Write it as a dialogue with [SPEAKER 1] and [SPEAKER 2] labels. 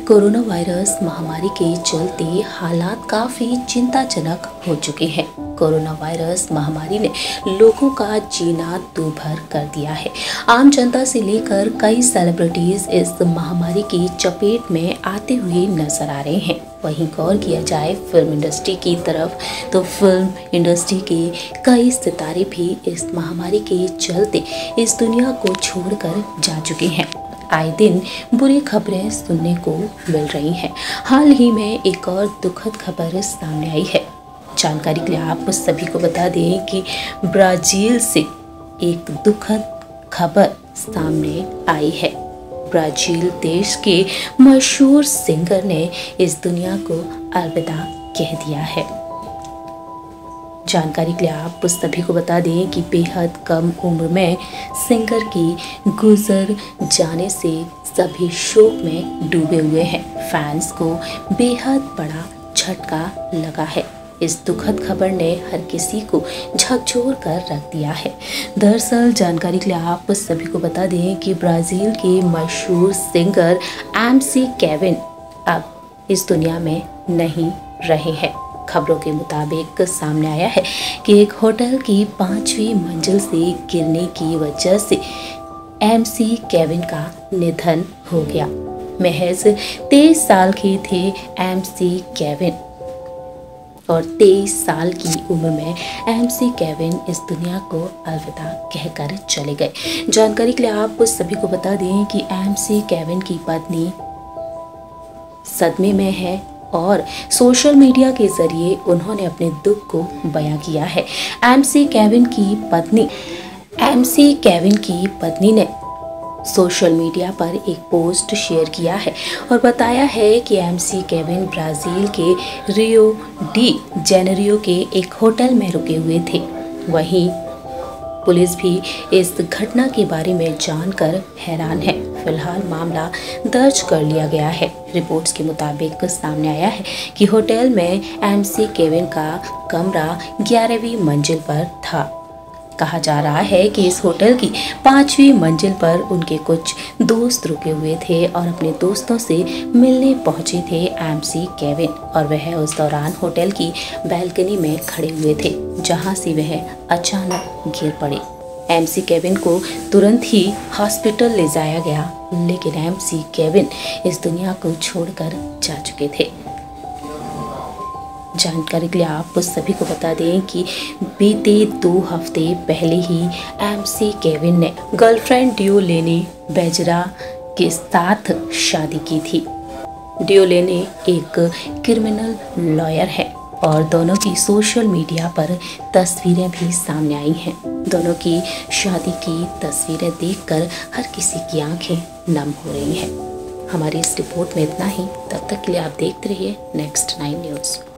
[SPEAKER 1] Corona virus महामारी के चलते हालात काफी चिंताजनक हो चुके हैं। कोरोना वायरस महामारी ने लोगों का जीना दूभर कर दिया है। आम जनता से लेकर कई सेलिब्रिटीज इस महामारी की चपेट में आते हुए नजर आ रहे हैं। वहीं गौर किया जाए फिल्म इंडस्ट्री की तरफ तो फिल्म इंडस्ट्री के कई सितारे भी इस महामारी के चलते इस दुनिया को छोड़कर जा चुके हैं। आए दिन बुरी खबरें सुनने को मिल रही हैं। हाल ही में एक और दुखद खबर सामने आई है। जानकारी के लिए आप सभी को बता दें कि ब्राजील से एक दुखद खबर सामने आई है। ब्राजील देश के मशहूर सिंगर ने इस दुनिया को अलविदा कह दिया है। जानकारी के लिए आप सभी को बता दें कि बेहद कम उम्र में सिंगर की गुजर जाने से सभी शोक में डूबे हुए हैं। फैंस को बेहद बड़ा झटका लगा है। इस दुखद खबर ने हर किसी को झकझोर कर रख दिया है। दरअसल जानकारी के लिए आप सभी को बता दें कि ब्राजील के मशहूर सिंगर MC केविन अब इस दुनिया में नहीं रहे हैं। खबरों के मुताबिक सामने आया है कि एक होटल की 5वीं मंजिल से गिरने की वजह से MC केविन का निधन हो गया। महज 23 साल के थे MC केविन और 23 साल की उम्र में MC केविन इस दुनिया को अलविदा कहकर चले गए। जानकारी के लिए आप सभी को बता दें कि MC केविन की पत्नी सदमे में है और सोशल मीडिया के जरिए उन्होंने अपने दुख को बयां किया है। MC केविन की पत्नी ने सोशल मीडिया पर एक पोस्ट शेयर किया है और बताया है कि MC केविन ब्राजील के रियो डी जेनेरियो के एक होटल में रुके हुए थे। वहीं पुलिस भी इस घटना के बारे में जानकर हैरान है। फिलहाल मामला दर्ज कर लिया गया है। रिपोर्ट्स के मुताबिक सामने आया है कि होटल में MC केविन का कमरा 11वीं मंजिल पर था। कहा जा रहा है कि इस होटल की 5वीं मंजिल पर उनके कुछ दोस्त रुके हुए थे और अपने दोस्तों से मिलने पहुंचे थे MC केविन और वह उस दौरान होटल की बैल्कनी में खड़े हुए थे, जहां से वह अचानक गिर पड़े। MC केविन को तुरंत ही हॉस्पिटल ले जाया गया, लेकिन MC केविन इस दुनिया को छोड़कर जा चुके थे। जानकारी के लिए आप सभी को बता दें कि बीते 2 हफ्ते पहले ही MC केविन ने गर्लफ्रेंड डियोलेने बेजरा के साथ शादी की थी। डियोलेने एक क्रिमिनल लॉयर है और दोनों की सोशल मीडिया पर तस्वीरें भी सामने आई हैं। दोनों की शादी की तस्वीरें देखकर हर किसी की आंखें नम हो रही हैं। हमारी इस रिपोर्ट में इतना ही। तब तक के लिए आप देखते रहिए नेक्स्ट 9 न्यूज़।